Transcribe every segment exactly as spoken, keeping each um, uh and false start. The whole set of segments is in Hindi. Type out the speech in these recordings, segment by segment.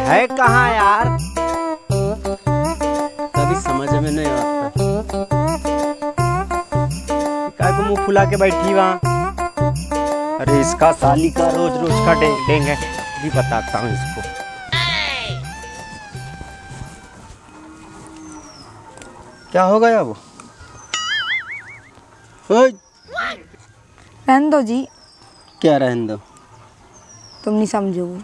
है कहाँ यार, कभी समझ में नहीं आता। क्या को मुंह फुला के बैठी वहाँ। अरे इसका साली का रोज रोज का डेंग डेंग है, भी बताता हूँ इसको। क्या हो गया वो? रहने दो जी। क्या रहने दो? तुम नहीं समझोगे।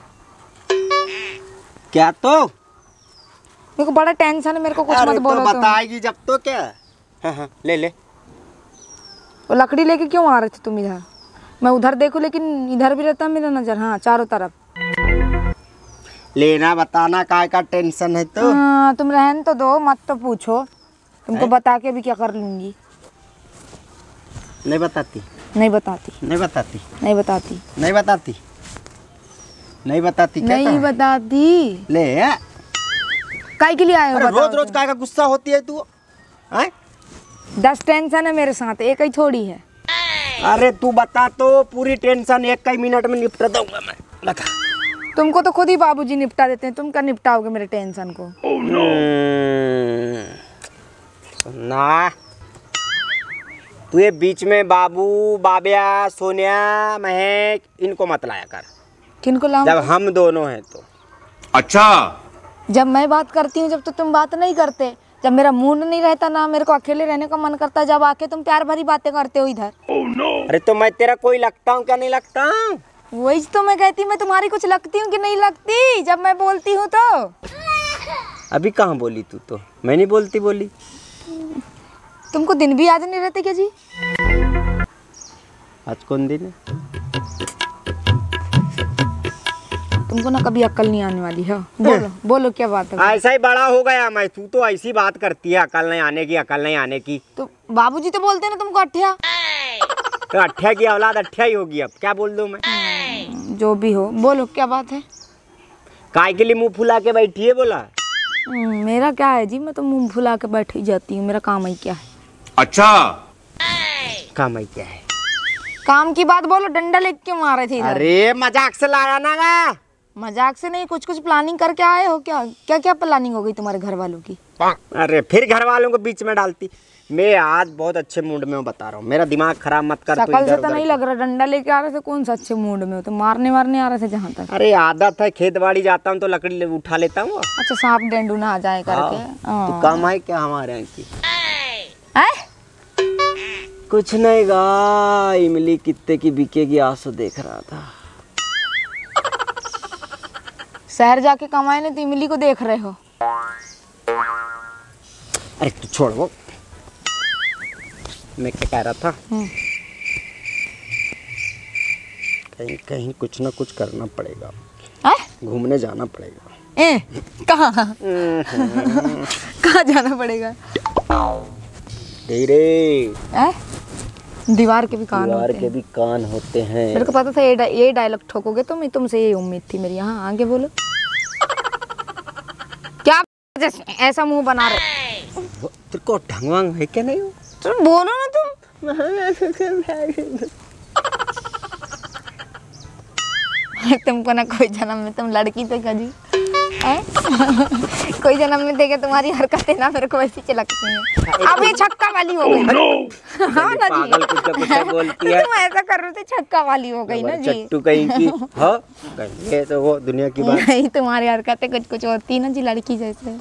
क्या तो? मेरे को बड़ा टेंशन है, मेरे को कुछ मत तो बोलो। बताएगी जब तो। क्या? हाँ हाँ ले ले। वो लकड़ी लेके क्यों आ रहे थे तुम इधर? मैं उधर देखूं लेकिन इधर भी रहता मेरा नजर। हाँ चारों तरफ। लेना बताना काय का टेंशन है तो? हाँ तुम रहने तो दो, मत तो पूछो। तुमको बता के भी क्या कर लूंगी। नहीं बताती। नहीं बताती। नहीं बताती। नहीं बताती। नहीं बताती। नहीं बताती। क्या नहीं बताती। ले काय के लिए आए हो? रोज रोज काय का गुस्सा होती है तू? हैं? दस टेंशन है मेरे साथ, एक ही थोड़ी है। अरे तू बता तो, पूरी टेंशन एक ही मिनट में निपटा दूंगा मैं। बता। तुमको तो खुद ही बाबूजी निपटा देते हैं, तुम क्या निपटाओगे मेरे टेंशन को? oh, no. ना तू ये बीच में बाबू बाबिया सोनिया महक इनको मत लाया कर। किनको लाऊं? जब हम दोनों हैं तो। अच्छा जब मैं बात करती हूँ जब तो तुम बात नहीं करते। जब मेरा मूड नहीं रहता ना, मेरे को अकेले रहने का मन करता, जब आके तुम प्यार भरी बातें करते हो इधर। oh, no. अरे तो मैं तेरा कोई लगता हूँ क्या? नहीं लगता हूँ। वही तो मैं कहती, मैं तुम्हारी कुछ लगती हूँ कि नहीं लगती जब मैं बोलती हूँ तो? अभी कहाँ बोली तू? तो मैं नहीं बोलती बोली। तुमको दिन भी याद नहीं रहते क्या जी? आज कौन दिन है? तुमको ना कभी अक्ल नहीं आने वाली है। बोलो बोलो क्या बात है? ऐसा ही बड़ा हो गया मैं, तू तो ऐसी बात करती है, अकल नहीं आने की, अकल नहीं आने की। तो बाबूजी तो बोलते हैं ना तुमको अठ्ठिया। तो अठ्ठिया की औलाद अठ्ठिया ही होगी, अब क्या बोल दूं मैं? जो भी हो बोलो क्या बात है? काय के लिए मुंह फुला के बैठी है बोला? मेरा क्या है जी, मैं तो मुंह फुला के बैठी जाती हूँ। मेरा काम ही क्या है? अच्छा काम ही क्या है? काम की बात बोलो। डंडा लेके क्यों मारे थे इधर? अरे मजाक से लाया ना गा। मजाक से नहीं, कुछ कुछ प्लानिंग करके आए हो क्या? क्या क्या प्लानिंग हो गई तुम्हारे घर वालों की? अरे फिर घर वालों को बीच में डालती। मैं आज बहुत अच्छे मूड में हूँ, बता रहा हूँ। मेरा दिमाग खराब मत कर। शकल से तो नहीं लग रहा। डंडा लेके आ रहे थे, कौन सा अच्छे मूड में हो? तो मारने मारने आ रहे थे जहाँ तक। अरे आदत है, खेत बाड़ी जाता हूँ तो लकड़ी उठा लेता हूँ। अच्छा सांप डेंडू ना आ जाए करके। तो काम है क्या हमारे यहाँ की? है? कुछ नहीं गा, इमली कितने की बिकेगी आंसू देख रहा था। शहर जाके कमाए नहीं तो इमली को देख रहे हो? अरे तू छोड़ वो, मैं क्या कह रहा था। कहीं कहीं कुछ ना कुछ करना पड़ेगा। घूमने जाना पड़ेगा। ए कहाँ? कहाँ जाना पड़ेगा? तेरे दीवार के भी कान दीवार होते के हैं। भी कान होते हैं। मेरे को पता था ये ये डायलॉग ठोकोगे तो मैं तुमसे ये उम्मीद थी मेरी। यहाँ आगे बोलो। क्या ऐसा मुंह बना रहे? तेरे को ढंग वंग है क्या? नहीं तुम बोलो ना तुम। तुमको ना कोई जन्म में तुम लड़की थे क्या जी? कोई जन्म में देखे तुम्हारी हरकतें ना मेरे को वैसी चलकती हैं। अब ये छक्का वाली हो गई। no. हाँ ना जी। पागल कुछ कुछ बोलती है। तुम ऐसा कर रहे थे, छक्का वाली हो गई ना जी। चट्टू कहीं की। हाँ ये तो वो दुनिया की बात। नहीं तुम्हारी हरकतें कुछ कुछ होती ना जी, लड़की जैसे।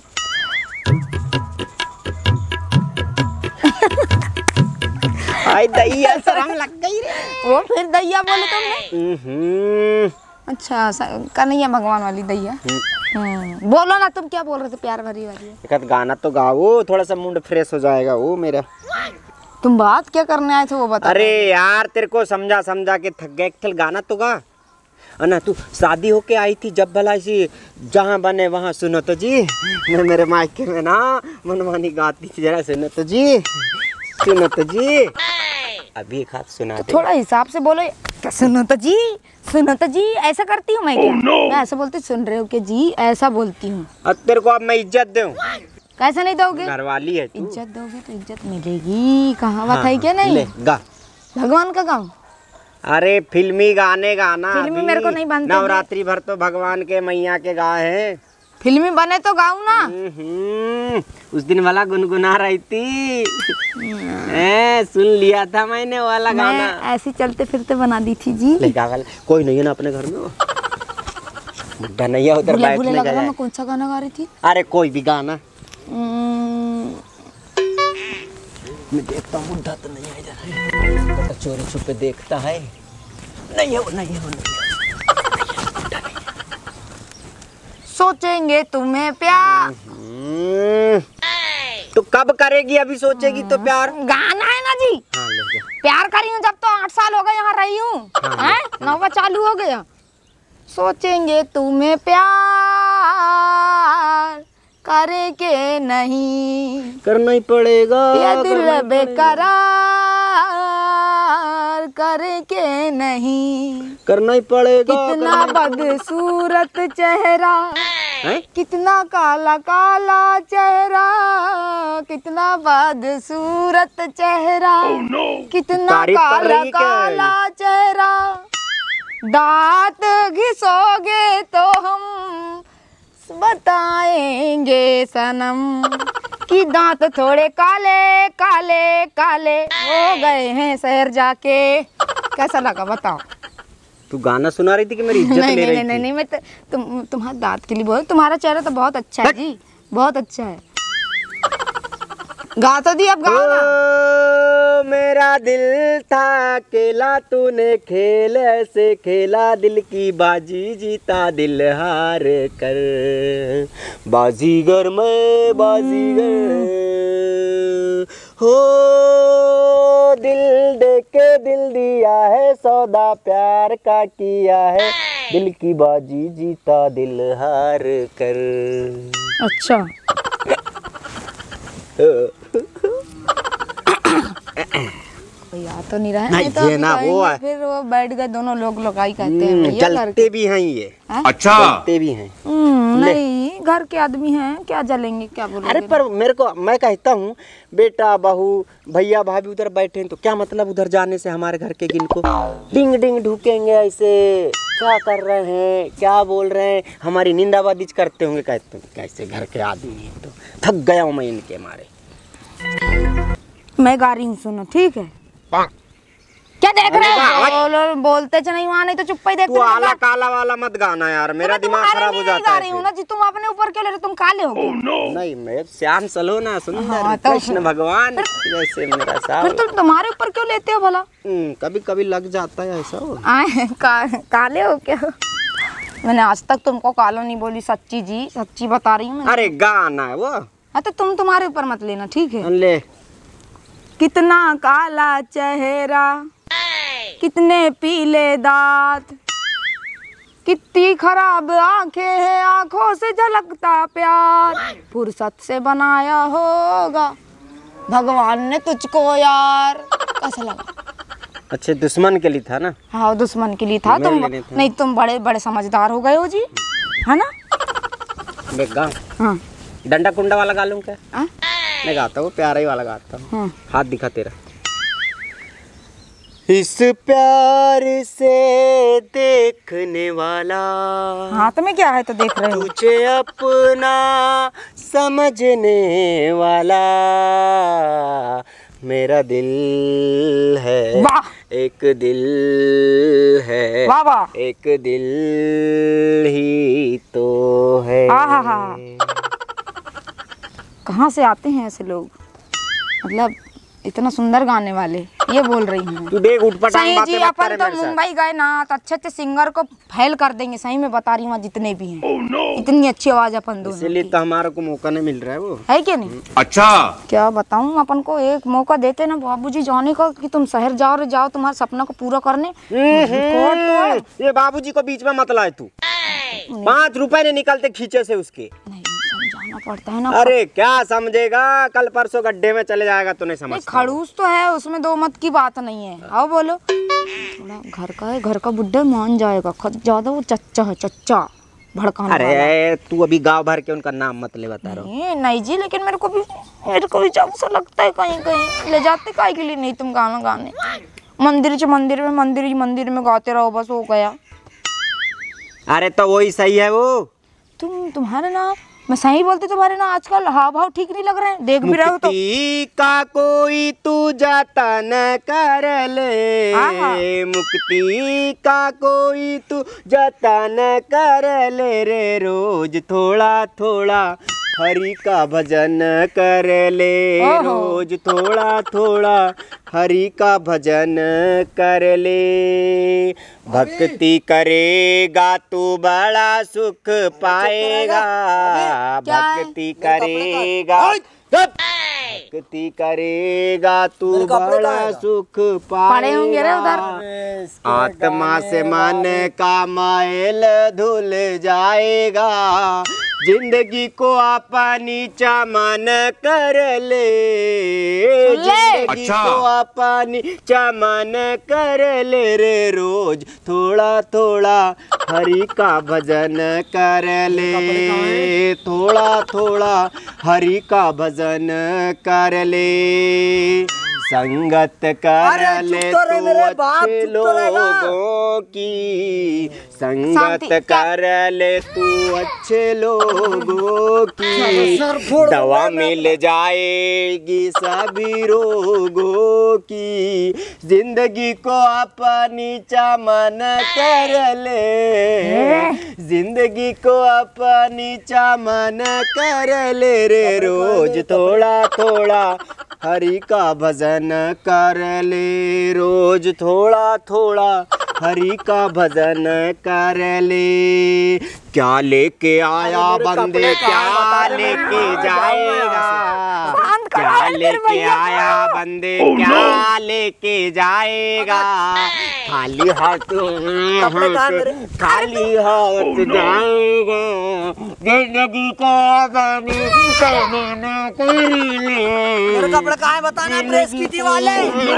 आई दैया शर्म लग गई रे। वो फिर दैया बोले तुमने? अच्छा कन्हैया भगवान वाली दैया। बोलो ना तुम क्या बोल रहे थे? प्यार भरी वाली एक गाना तो गाओ, थोड़ा सा मूड फ्रेश हो जाएगा वो मेरा। तुम बात क्या करने आए थे वो बता। अरे यार तेरे को समझा समझा के थक गया। एक गाना तो गा ना। तू शादी होके आई थी जब भला सी, जहाँ बने वहाँ सुनो तो जी। मैं मेरे मायके में ना मनमानी गाती थी, जरा सुनो तो जी, सुनो तो जी। अभी एक हाथ सुना दे। थोड़ा हिसाब से बोलो। सुनो तो जी, सुनो तो जी, ऐसा करती हूँ मैं क्या? oh, no. मैं ऐसा बोलती, सुन रहे हो कि जी, ऐसा बोलती हूँ। अब तेरे को अब मैं इज्जत दूं? कैसे नहीं दोगे? घरवाली है तू। इज्जत दोगे तो इज्जत मिलेगी। कहावत हाँ, है क्या? नहीं ले, गा। भगवान का गाँव। अरे फिल्मी गाने गाना। फिल्मी मेरे को नहीं बनते। नवरात्रि भर तो भगवान के मैया के गाए हैं। फिल्मी बने तो गाऊं ना। हम्म, उस दिन वाला गुनगुना रही थी। ए, सुन लिया था मैंने वाला गाना। मैं ऐसी चलते फिरते बना दी थी जी। लड़का वाला कोई नहीं है ना अपने घर में वो। बुढ़ा नहीं है उधर बुले बुले बैठने लग रहा गया मैं है। कौन सा गाना गा रही थी? अरे कोई भी गाना। हम्म, मैं देखता हूँ बुढ़ा तो नहीं है इधर। तो चोरी छुपे देखता है। नहीं है वो, नहीं है वो, नहीं है। सोचेंगे तुम्हें प्यार। हम्म, तो कब करेगी? अभी सोचेगी तो प्यार। गाना है ना जी। हाँ ले जा। प्यार करी हूँ जब तो आठ साल हो गए यहाँ रही हूँ। हाँ, हैं? नौवा चालू हो गया। सोचेंगे तुम्हें प्यार करे के नहीं, करना ही पड़ेगा। ये दिल करना ही बेकरार करे के नहीं। करना ही पड़ेगा। कितना बदसूरत चेहरा, हैं? कितना काला काला चेहरा, कितना बदसूरत चेहरा, कितना तारीफ कर काला रही क्या है? काला चेहरा। दांत घिसोगे तो हम बताएंगे सनम कि दांत थोड़े काले काले काले हो गए हैं शहर जाके। कैसा लगा बताओ? तू गाना सुना रही थी कि मेरी इज्जत नहीं ले नहीं रही नहीं थी? नहीं मैं तो, तुम तुम्हारे दांत के लिए बोल। तुम्हारा चेहरा तो बहुत अच्छा है जी, बहुत अच्छा है। गा तो दी अब गाना। ओ, मेरा दिल था अकेला, तूने खेल ऐसे खेला, दिल की बाजी जीता दिल हार कर। बाजीगर मैं बाजीगर हो, दिल दे के दिल दिया है, सौदा प्यार का किया है, दिल की बाजी जीता दिल हार कर। अच्छा याद तो नहीं रहा। नहीं, तो ये ना कहेंगे वो है। फिर वो बैठ गए दोनों लोग लगाई कहते हैं भैया घर जलते भी हैं ये। अच्छा। जलते भी हैं। हम्म, नहीं घर के आदमी हैं, क्या जलेंगे क्या बोलेंगे। अरे पर मेरे को, मैं कहता हूँ बेटा बहू भैया भाभी उधर बैठे हैं तो क्या मतलब उधर जाने से हमारे घर के जिनको डिंग डिंग ढूकेंगे ऐसे, क्या कर रहे हैं क्या बोल रहे हैं, हमारी निंदाबादी करते होंगे। कहते हैं कैसे घर के आदमी हैं, तो थक गया हूँ मैं इनके मारे। मैं गा रही हूँ सुनो ठीक है। क्या देख रहे हो? बोलो बोलते च नहीं वहाँ, नहीं तो चुप ही देखते तू रहो। आला काला वाला मत गाना यार, मेरा तो मैं दिमाग तुम्हारे खराब लिए हो नहीं जाता गा है रही हूँ फिर। ना जी, तुम अपने ऊपर क्यों ले रहे हो? तुम काले हो गए। नहीं मैं श्याम सलोना सुंदर हाँ, तो- कृष्ण भगवान जैसे मेरा फिर साहब। तुम तुम्हारे ऊपर क्यों लेते हो भला? हम्म, कभी कभी लग जाता है ऐसा हो। आए का, काले हो क्या? मैंने आज तक तुमको कालो नहीं बोली, सच्ची जी सच्ची बता रही हूँ। अरे गाना है वो। हाँ तो तुम तुम्हारे ऊपर मत लेना ठीक है। ले कितना काला चेहरा, कितने पीले दांत, कितनी खराब आंखें हैं, आंखों से झलकता प्यार, फुर्सत से बनाया होगा भगवान ने तुझको यार। कैसा लगा? अच्छे दुश्मन के लिए था ना। हाँ दुश्मन के लिए था। मेरे तुम लिए नहीं था। नहीं, तुम बड़े बड़े समझदार हो गए हो जी, है ना? मैं गा हाँ डंडा कुंडा वाला गा लूं क्या? हाँ? मैं गाता हूँ प्यारा ही वाला गाता हूँ। हाँ। हाथ दिखा तेरा। इस प्यार से देखने वाला हाथ में क्या है तो देख रहे हो? तुझे अपना समझने वाला मेरा दिल है। वाह एक दिल है, वाह वाह। एक दिल ही तो है। आहा, कहाँ से आते हैं ऐसे लोग, मतलब इतना सुंदर गाने वाले। ये बोल रही हूँ तू देख उठपटांग सही बातें जी। मत अपन करे तो मेरे साथ। मुंबई गए ना तो अच्छे अच्छे सिंगर को फेल कर देंगे, सही में बता रही हूँ जितने भी हैं। oh, no. इतनी अच्छी आवाज अपन दोनों इसीलिए की। तो हमारे को मौका नहीं मिल रहा है वो। है क्या नहीं? अच्छा। क्या बताऊँ, अपन को एक मौका देते ना बाबूजी जाने का कि तुम शहर जाओ रे जाओ तुम्हारे सपना को पूरा करने। हम्म, ये बाबूजी को बीच में मत लाए तू। पाँच रुपए नहीं निकलते खींचे से उसके। नहीं समझाना पड़ता है ना। अरे क्या समझेगा, कल परसों गड्ढे में चले जाएगा तो नहीं नहीं, समझता। खड़ूस तो है उसमें, दो मत की बात नहीं है। आओ बोलो। थोड़ा घर का है, घर का बुड्ढा मान जाएगा। खत ज्यादा वो चच्चा है, चच्चा भड़काने वाला। अरे तू अभी गांव भर के उनका नाम मत ले बता रहा हूँ। नहीं नहीं जी, लेकिन मेरे को भी मेरे को भी जब सा लगता है कहीं कहीं ले जाते काहे के लिए नहीं तुम गाना गाने। मंदिर से मंदिर में मंदिर ही मंदिर में गाते रहो बस, हो गया। अरे तो वही सही है वो। तुम तुम्हारे ना मैं सही बोलती तुम्हारे ना आजकल हाव भाव ठीक नहीं लग रहे हैं, देख भी रहे हो तो। मुक्ति का कोई तू जाता न कर ले, मुक्ति का कोई तू जाता न कर ले रे, रोज थोड़ा थोड़ा हरि का भजन कर ले, रोज थोड़ा थोड़ा हरि का भजन कर ले। भक्ति करेगा तू बड़ा सुख पाएगा, भक्ति करेगा भक्ति करेगा तू बड़ा सुख पाएगा। आत्मा से मन का मैल धुल जाएगा, जिंदगी को अपनी चमन कर ले, जिंदगी अच्छा। को अपनी चमन कर ले रे, रोज थोड़ा थोड़ा हरि का भजन कर ले, थोड़ा थोड़ा हरि का भजन कर ले। संगत कर ले तू अच्छे लोगों की, संगत कर ले तू अच्छे लोगों की, दवा मिल जाएगी सभी रोगों की, जिंदगी को अपनी चमन कर ले, जिंदगी को अपनी चमन कर ले रे, रोज थोड़ा थोड़ा हरि का भजन कर ले, रोज थोड़ा थोड़ा हरि का भजन कर ले। क्या लेके आया बंदे क्या लेके जाएगा, क्या लेके आया बंदे क्या लेके जाएगा, खाली हाथ खाली हाथ जाएगा, जिंदगी को अपनी चमन कर ले। मेरे कपड़े कहाँ है बताना, प्रेस की थी वाले।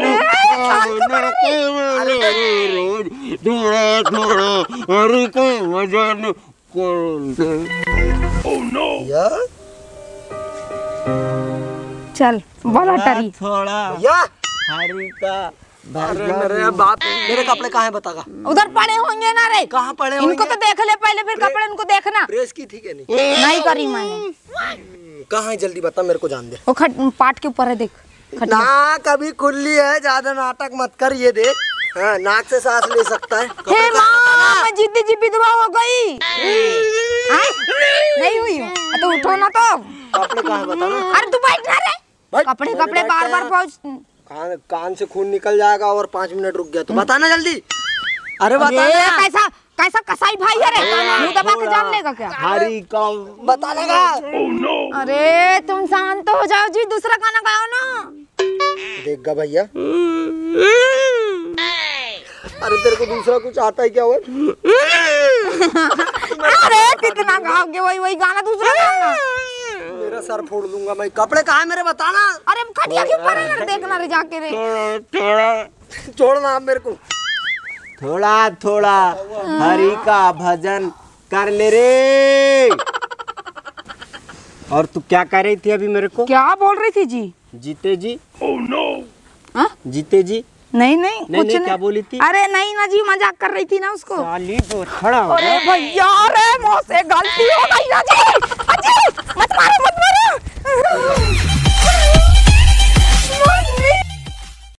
रोज थोड़ा थोड़ा हरि का भजन चल बोला टरी थोड़ा या हरि का अरे मेरे बाप, मेरे कपड़े कहाँ है बतागा। उधर पड़े होंगे ना रे, कहाँ पड़े इनको तो देख ले पहले, फिर कपड़े इनको देखना। प्रेस की थी क्या नहीं? नहीं करी मैंने। कहाँ है जल्दी बता मेरे को, जान दे। वो खट पाट के ऊपर है देख, ना कभी खुली है, ज्यादा नाटक मत कर, ये देख। हाँ, नाक से सांस ले सकता है। हे माँ, मैं जिद्दी जिद्दी दुआ हो गई। नहीं हुई हूँ तो उठो ना तो। कपड़े कहाँ है बताना। अरे तू बैठ ना रे, कपड़े कपड़े बार बार पहुँच। कान कान से खून निकल जाएगा और पाँच मिनट रुक गया तो बताना जल्दी। अरे बता ये कैसा कैसा कसाई भाई है रे, मुंह दबा के जान लेगा क्या? हरि का बताने का। अरे तुम शांत हो जाओ जी, दूसरा गाना गाओ ना। देखगा भैया, अरे तेरे को दूसरा कुछ आता है क्या? वो अरे कितना गाओगे वही वही गाना, दूसरा गाना। मेरा सर फोड़ दूंगा मैं। कपड़े कहाँ है मेरे बताना। अरे खटिया के ऊपर है, देखना रे जाके रे। थोड़ा छोड़ना आप मेरे को। थोड़ा थोड़ा हरि का भजन कर ले रे। और तू क्या कर रही थी अभी मेरे को? क्या बोल रही थी जी? जीते जी। Oh no! हाँ? जीते जी नहीं नहीं कुछ नहीं, नहीं। क्या बोली थी? अरे नहीं ना जी, मजाक कर रही थी ना उसको। साली तो खड़ा हो अरे भैया रे, मुझसे गलती हो गई ना जी। अजी मत मारो मत मारो।